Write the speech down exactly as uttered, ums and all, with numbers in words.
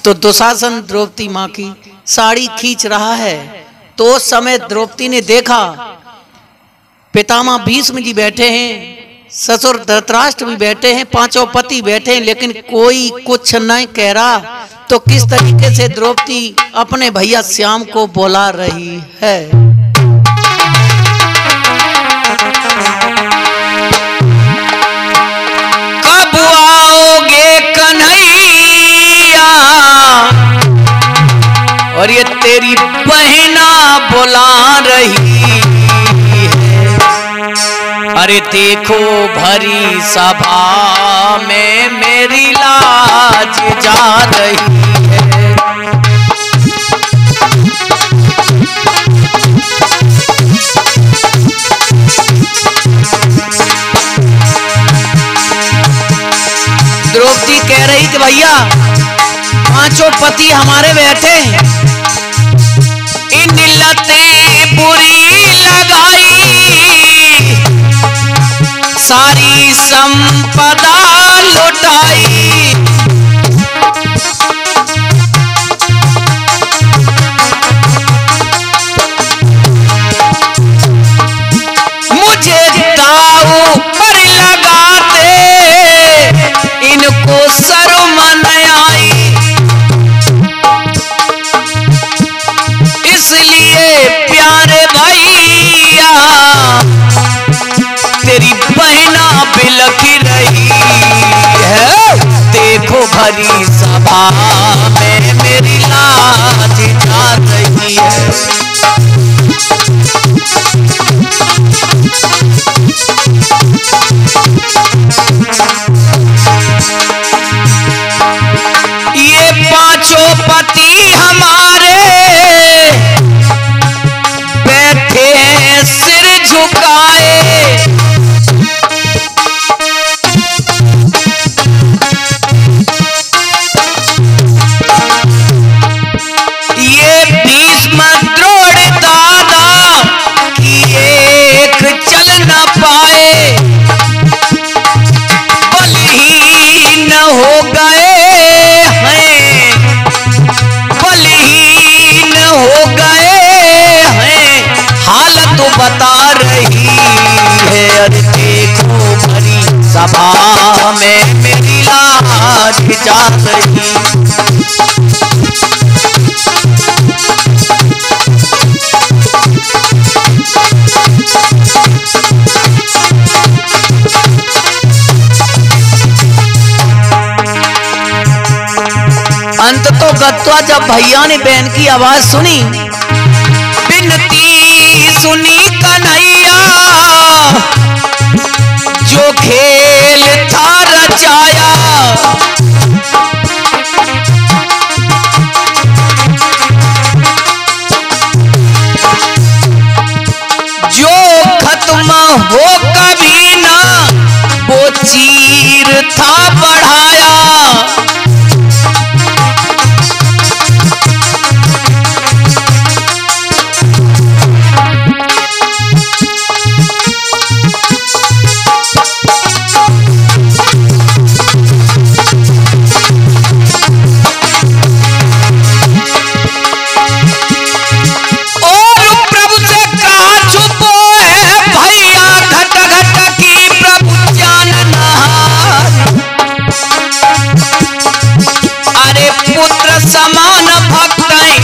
तो दुशासन द्रौपदी माँ की साड़ी खींच रहा है। तो उस समय द्रौपदी ने देखा पितामह भीष्म जी बैठे हैं, ससुर धृतराष्ट्र भी बैठे हैं, पांचों पति बैठे हैं, लेकिन कोई कुछ नहीं कह रहा। तो किस तरीके से द्रौपदी अपने भैया श्याम को बुला रही है। कब आओगे कन्हैया, और ये तेरी बहना बुला रही है। अरे देखो भरी सभा में मेरी लाज जा रही है। द्रौपदी कह रही कि भैया पांचों पति हमारे बैठे हैं, इन लतें बुरी लगाई, सारी संपदा लुटाई। मुझे दाऊ पर लगाते इनको शर्म न आई, इसलिए प्यारे भैया तेरी बहना बिलख रही है। देखो भरी सभा में मेरी लाज जा रही है। ये पांचों पति हमारे बैठे हैं सिर झुकाए, ये भीष्म द्रोण दादा की एक चल न पाए, बलहीन हो गए हैं, बलहीन हो गए हैं, हालत बता रही है। अरे देखो भरी सभा में मेरी लाज जा रही। अंत तो गत्वा जब भैया ने बहन की आवाज सुनी, बिनती सुनी कन्हैया, जो खेल था रचाया, जो खत्म हो कभी ना वो चीर था बढ़ाया। पुत्र समान भक्त